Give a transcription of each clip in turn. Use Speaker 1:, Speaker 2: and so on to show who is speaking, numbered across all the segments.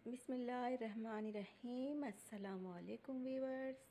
Speaker 1: बिस्मिल्लाहिर्रहमानिर्रहीम। अस्सलामुअलैकुम वीवर्स।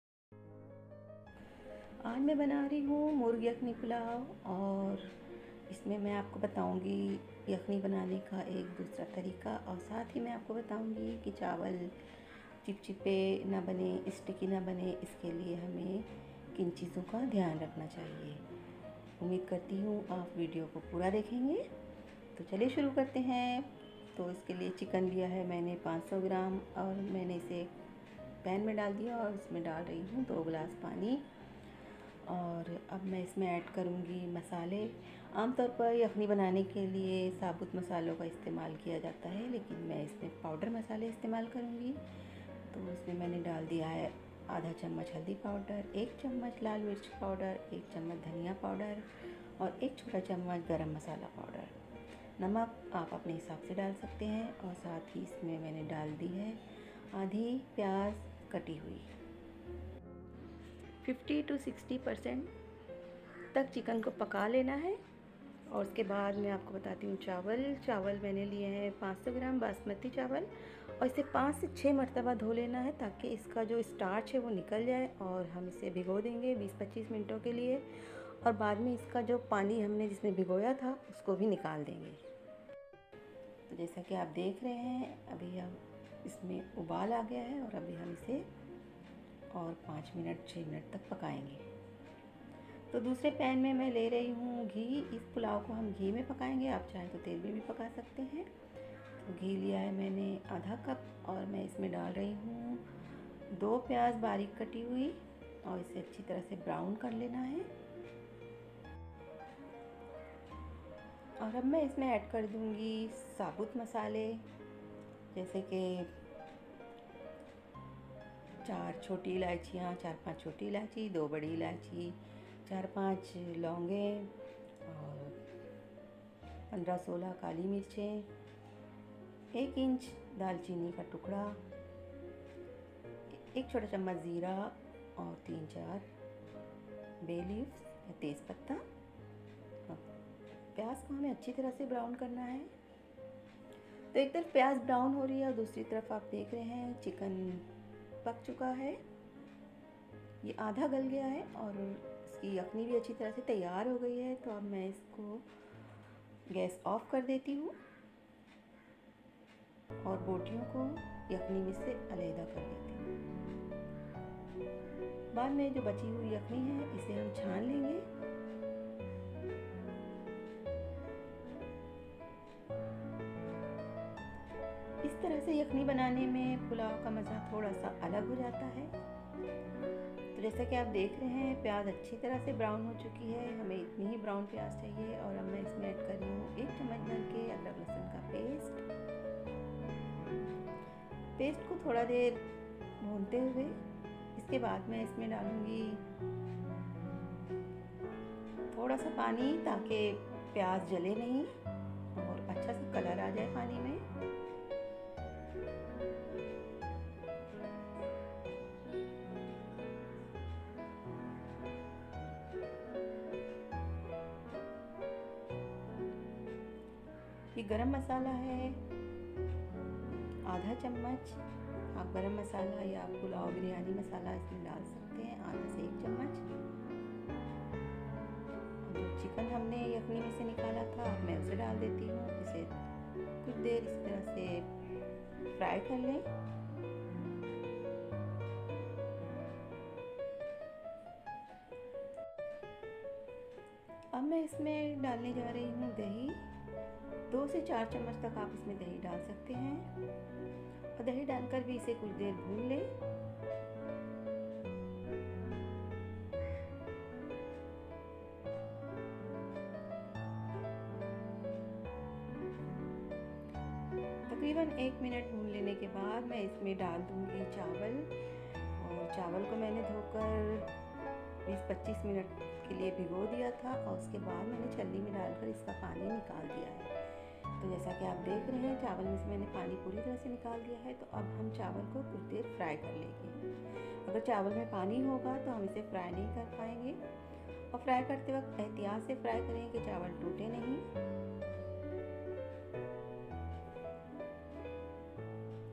Speaker 1: आज मैं बना रही हूँ मुर्ग यखनी पुलाव और इसमें मैं आपको बताऊँगी यखनी बनाने का एक दूसरा तरीका और साथ ही मैं आपको बताऊँगी कि चावल चिपचिपे ना बने, स्टिकी ना बने, इसके लिए हमें किन चीज़ों का ध्यान रखना चाहिए। उम्मीद करती हूँ आप वीडियो को पूरा देखेंगे। तो चलिए शुरू करते हैं। तो इसके लिए चिकन लिया है मैंने 500 ग्राम और मैंने इसे पैन में डाल दिया और इसमें डाल रही हूँ 2 गिलास पानी। और अब मैं इसमें ऐड करूँगी मसाले। आमतौर पर यखनी बनाने के लिए साबुत मसालों का इस्तेमाल किया जाता है, लेकिन मैं इसमें पाउडर मसाले इस्तेमाल करूँगी। तो इसमें मैंने डाल दिया है आधा चम्मच हल्दी पाउडर, 1 चम्मच लाल मिर्च पाउडर, 1 चम्मच धनिया पाउडर और 1 छोटा चम्मच गरम मसाला पाउडर। नमक आप अपने हिसाब से डाल सकते हैं और साथ ही इसमें मैंने डाल दी है आधी प्याज कटी हुई। 50 to 60% तक चिकन को पका लेना है। और उसके बाद मैं आपको बताती हूँ चावल मैंने लिए हैं 500 ग्राम बासमती चावल और इसे 5 से 6 मरतबा धो लेना है ताकि इसका जो स्टार्च है वो निकल जाए। और हम इसे भिगो देंगे 20-25 मिनटों के लिए और बाद में इसका जो पानी हमने जिसमें भिगोया था उसको भी निकाल देंगे। तो जैसा कि आप देख रहे हैं अभी अब इसमें उबाल आ गया है और अभी हम इसे और 5 मिनट 6 मिनट तक पकाएंगे। तो दूसरे पैन में मैं ले रही हूँ घी। इस पुलाव को हम घी में पकाएंगे, आप चाहें तो तेल में भी पका सकते हैं। तो घी लिया है मैंने आधा कप और मैं इसमें डाल रही हूँ 2 प्याज बारीक कटी हुई और इसे अच्छी तरह से ब्राउन कर लेना है। और अब मैं इसमें ऐड कर दूँगी साबुत मसाले जैसे कि 4 छोटी इलायचियाँ, 4-5 छोटी इलायची, 2 बड़ी इलायची, 4-5 लौंगें और 15-16 काली मिर्चें, 1 इंच दालचीनी का टुकड़ा, 1 छोटा चम्मच ज़ीरा और 3-4 बे लीव्स या तेज़पत्ता। प्याज को हमें अच्छी तरह से ब्राउन करना है। तो एक तरफ प्याज ब्राउन हो रही है और दूसरी तरफ आप देख रहे हैं चिकन पक चुका है, ये आधा गल गया है और इसकी यखनी भी अच्छी तरह से तैयार हो गई है। तो अब मैं इसको गैस ऑफ कर देती हूँ और बोटियों को यखनी में से अलहदा कर देती हूँ। बाद में जो बची हुई यखनी है इसे हम छान लेंगे। इस तरह से यखनी बनाने में पुलाव का मज़ा थोड़ा सा अलग हो जाता है। तो जैसा कि आप देख रहे हैं प्याज अच्छी तरह से ब्राउन हो चुकी है, हमें इतनी ही ब्राउन प्याज चाहिए। और अब मैं इसमें ऐड कर रही हूँ 1 चम्मच भर के अदरक लहसुन का पेस्ट को थोड़ा देर भूनते हुए इसके बाद मैं इसमें डालूँगी थोड़ा सा पानी ताकि प्याज जले नहीं और अच्छा सा कलर आ जाए पानी में। ये गरम मसाला है आधा चम्मच। आप गरम मसाला या पुलाव बिरयानी मसाला इसमें डाल सकते हैं, आधा से 1 चम्मच। और जो चिकन हमने यखनी में से निकाला था मैं उसे डाल देती हूँ। इसे कुछ देर इस तरह से फ्राई कर लें। अब मैं इसमें डालने जा रही हूँ दही। 2 से 4 चम्मच तक आप इसमें दही डाल सकते हैं और दही डालकर भी इसे कुछ देर भून लें। तकरीबन 1 मिनट भून लेने के बाद मैं इसमें डाल दूँगी चावल। और चावल को मैंने धोकर 20-25 मिनट के लिए भिगो दिया था और उसके बाद मैंने छलनी में डालकर इसका पानी निकाल दिया है। तो जैसा कि आप देख रहे हैं चावल में से मैंने पानी पूरी तरह से निकाल दिया है। तो अब हम चावल को कुछ देर फ्राई कर लेंगे। अगर चावल में पानी होगा तो हम इसे फ्राई नहीं कर पाएंगे और फ्राई करते वक्त एहतियात से फ्राई करें कि चावल टूटे नहीं।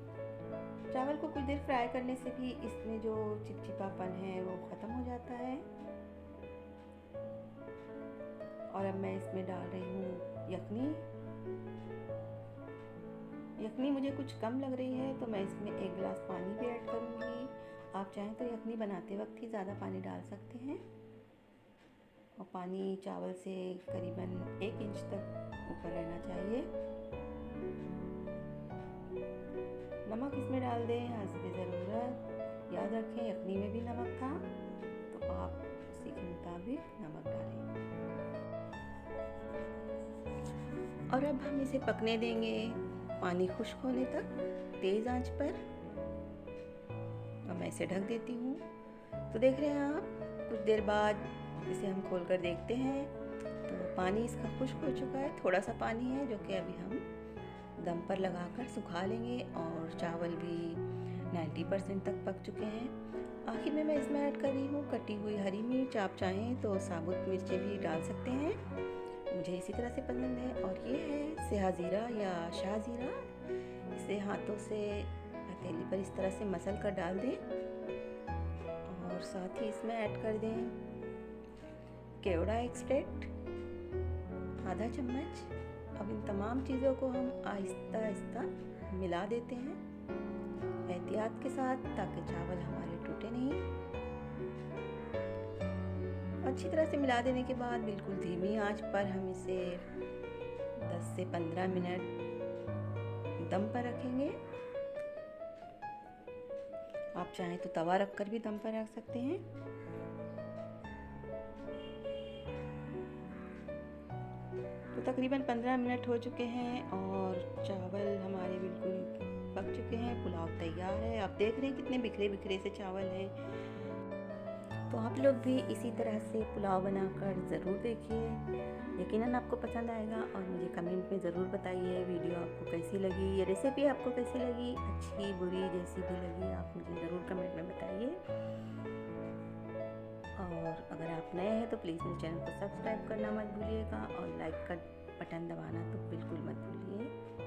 Speaker 1: चावल को कुछ देर फ्राई करने से भी इसमें जो चिपचिपापन है वो ख़त्म हो जाता है। और अब मैं इसमें डाल रही हूँ यखनी। यखनी मुझे कुछ कम लग रही है तो मैं इसमें 1 गिलास पानी भी ऐड करूँगी। आप चाहें तो यखनी बनाते वक्त ही ज़्यादा पानी डाल सकते हैं। और पानी चावल से करीबन 1 इंच तक ऊपर रहना चाहिए। नमक इसमें डाल दें हस्बे ज़रूरत। याद रखें यखनी में भी नमक था तो आप उसी के मुताबिक नमक डालें। और अब हम इसे पकने देंगे पानी खुश्क होने तक तेज़ आंच पर। अब मैं इसे ढक देती हूँ। तो देख रहे हैं आप, कुछ देर बाद इसे हम खोल कर देखते हैं तो पानी इसका खुश्क हो चुका है। थोड़ा सा पानी है जो कि अभी हम दम पर लगाकर सुखा लेंगे। और चावल भी 90% तक पक चुके हैं। आखिर में मैं इसमें ऐड कर रही हूँ कटी हुई हरी मिर्च। आप चाहें तो साबुत मिर्चें भी डाल सकते हैं, मुझे इसी तरह से पसंद है। और ये है सेहा ज़ीरा या शाह ज़ीरा। इसे हाथों से हथेली पर इस तरह से मसल कर डाल दें और साथ ही इसमें ऐड कर दें केवड़ा एक्सट्रैक्ट आधा चम्मच। अब इन तमाम चीज़ों को हम आहिस्ता आहिस्ता मिला देते हैं एहतियात के साथ, ताकि चावल हमारे टूटे नहीं। अच्छी तरह से मिला देने के बाद बिल्कुल धीमी आंच पर हम इसे 10 से 15 मिनट दम पर रखेंगे। आप चाहें तो तवा रखकर भी दम पर रख सकते हैं। तो तकरीबन 15 मिनट हो चुके हैं और चावल हमारे बिल्कुल पक चुके हैं। पुलाव तैयार है। आप देख रहे हैं कितने बिखरे बिखरे से चावल हैं। तो आप लोग भी इसी तरह से पुलाव बनाकर ज़रूर देखिए, यकीनन आपको पसंद आएगा। और मुझे कमेंट में ज़रूर बताइए वीडियो आपको कैसी लगी, ये रेसिपी आपको कैसी लगी, अच्छी बुरी जैसी भी लगी आप मुझे ज़रूर कमेंट में बताइए। और अगर आप नए हैं तो प्लीज़ मेरे चैनल को सब्सक्राइब करना मत भूलिएगा और लाइक का बटन दबाना तो बिल्कुल मत भूलिए।